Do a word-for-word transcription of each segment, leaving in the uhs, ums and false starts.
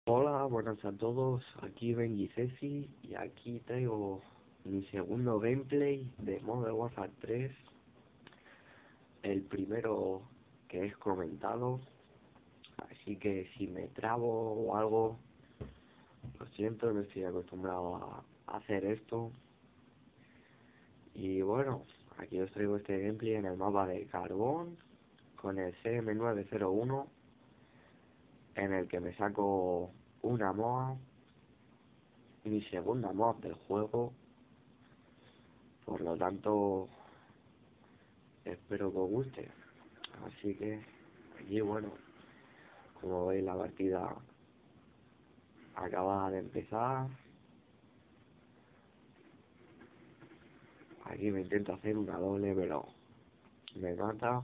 Hola, buenas a todos, aquí Benji Ceci y aquí traigo mi segundo gameplay de Modern Warfare tres, el primero que es comentado, así que si me trabo o algo, lo siento, no estoy acostumbrado a hacer esto. Y bueno, aquí os traigo este gameplay en el mapa de Carbón, con el C M nueve cero uno, en el que me saco una M O A, mi segunda M O A del juego. Por lo tanto, espero que os guste. Así que, aquí bueno, como veis la partida acaba de empezar. Aquí me intento hacer una doble, pero me mata.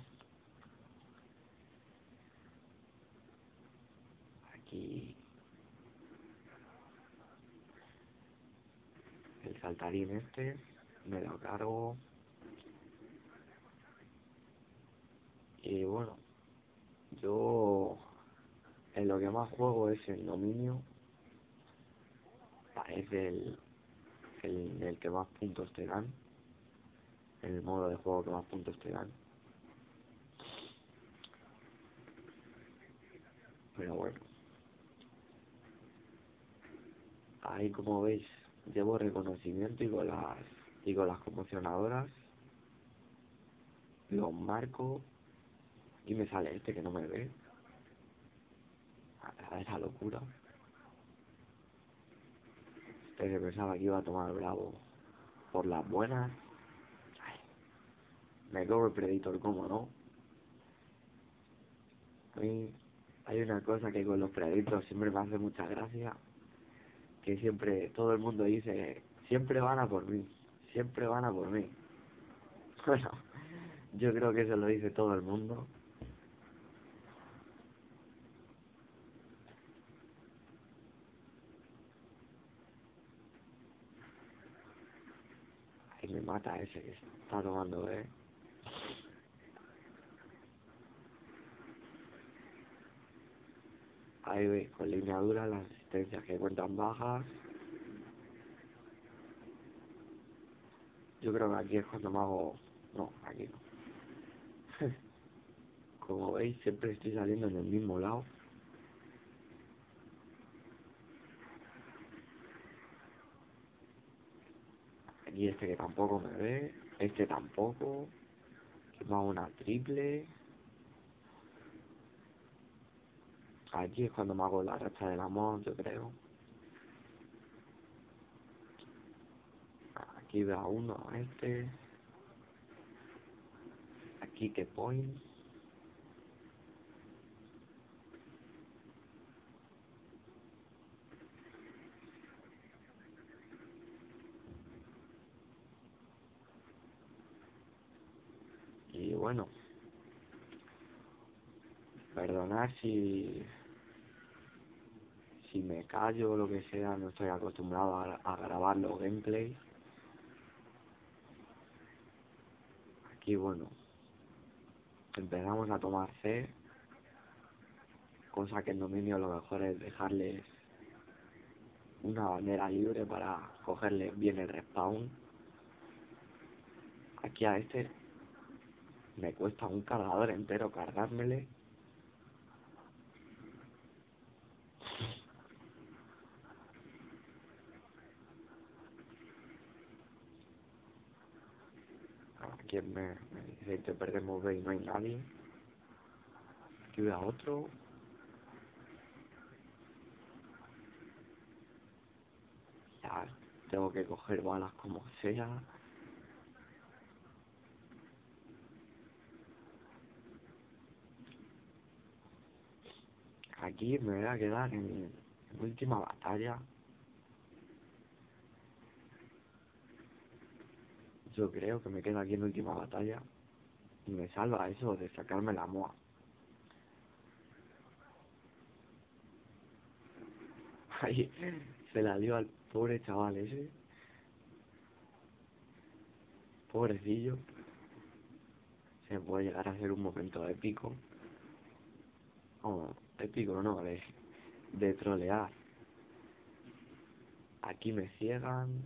Aquí el saltarín este, me lo cargo. Y bueno, yo en lo que más juego es el dominio. Parece el, el, el que más puntos te dan. El modo de juego que más puntos te dan. Pero bueno, ahí como veis llevo reconocimiento y con las y con las conmocionadoras los marco y me sale este que no me ve. A esa locura. Este que pensaba que iba a tomar Bravo por las buenas. Ay, me cojo el Predator, como no. A mí hay una cosa que con los Predators siempre me hace mucha gracia, que siempre todo el mundo dice, siempre van a por mí, siempre van a por mí. Bueno, yo creo que eso lo dice todo el mundo. Ahí me mata ese que está tomando, eh. Ahí veis, con línea dura las asistencias que cuentan bajas. Yo creo que aquí es cuando me hago... No, aquí no. Como veis, siempre estoy saliendo en el mismo lado. Aquí este que tampoco me ve. Este tampoco. Que me hago una triple. Aquí es cuando me hago la racha del amor, yo creo. Aquí veo a uno, a este. Aquí que point. Y bueno, perdonad si, si me callo o lo que sea, no estoy acostumbrado a, a grabar los gameplays. Aquí bueno, empezamos a tomar C, cosa que en dominio lo mejor es dejarles una bandera libre para cogerles bien el respawn. Aquí a este me cuesta un cargador entero cargármele. Aquí me, me dice que perdemos B y no hay nadie. Aquí veo a otro. Ya tengo que coger balas como sea. Aquí me voy a quedar en, en última batalla. Yo creo que me quedo aquí en última batalla. Y me salva eso de sacarme la M O A. Ahí se la dio al pobre chaval ese. Pobrecillo. Se puede llegar a ser un momento épico. Oh, épico no, de, de trolear. Aquí me ciegan.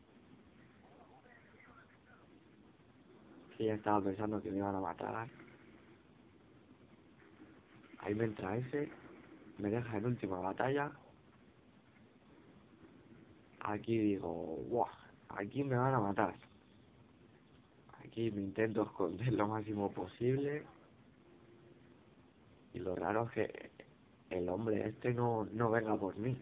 Sí, ya estaba pensando que me iban a matar. Ahí me entra ese. Me deja en última batalla. Aquí digo, ¡buah! Aquí me van a matar. Aquí me intento esconder lo máximo posible. Y lo raro es que el hombre este no, no venga por mí.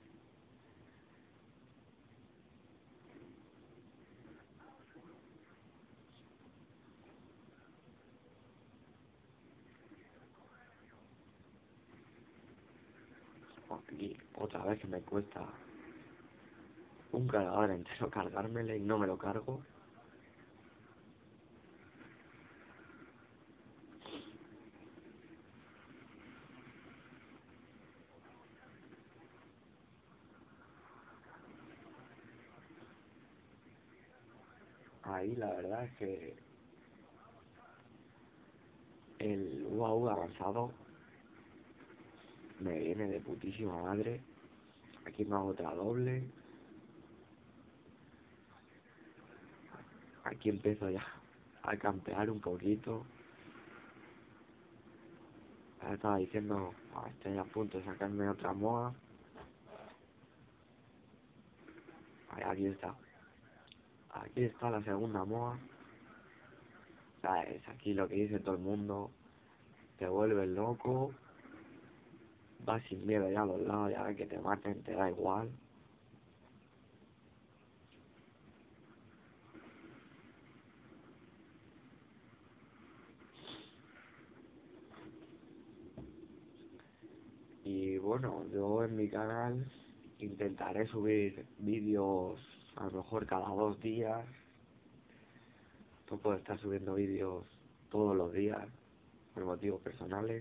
Aquí otra vez que me cuesta un cargador entero cargármelo y no me lo cargo. Ahí la verdad es que el U A U avanzado me viene de putísima madre. Aquí me hago otra doble. Aquí empiezo ya a campear un poquito. Ya estaba diciendo, "Ah, estoy a punto de sacarme otra M O A". Ahí, aquí está. Aquí está la segunda M O A. ¿Sabes? Aquí lo que dice todo el mundo. Te vuelves loco. Vas sin miedo ya a los lados, ya que te maten, te da igual. Y bueno, yo en mi canal intentaré subir vídeos a lo mejor cada dos días. No puedo estar subiendo vídeos todos los días por motivos personales.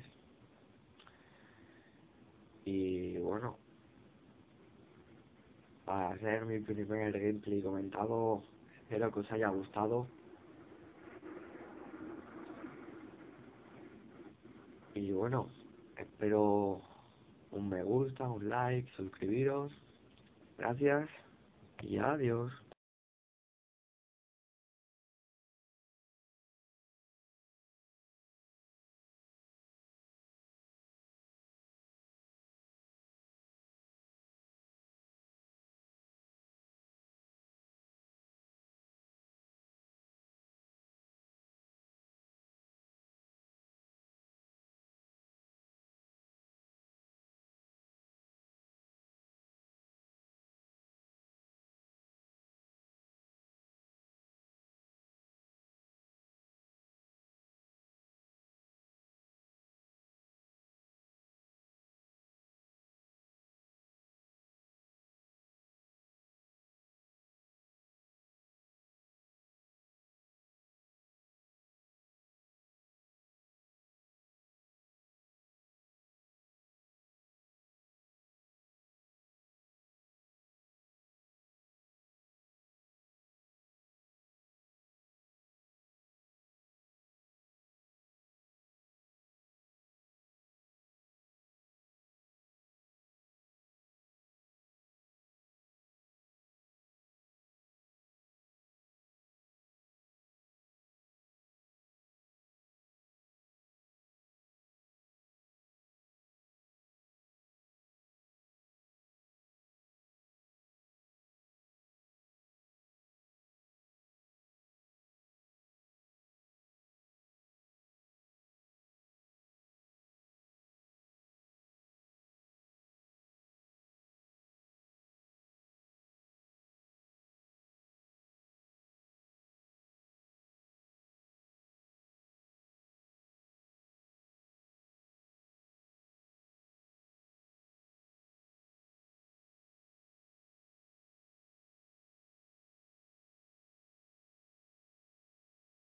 Y bueno, para hacer mi primer gameplay comentado, espero que os haya gustado. Y bueno, espero un me gusta, un like, suscribiros. Gracias y adiós.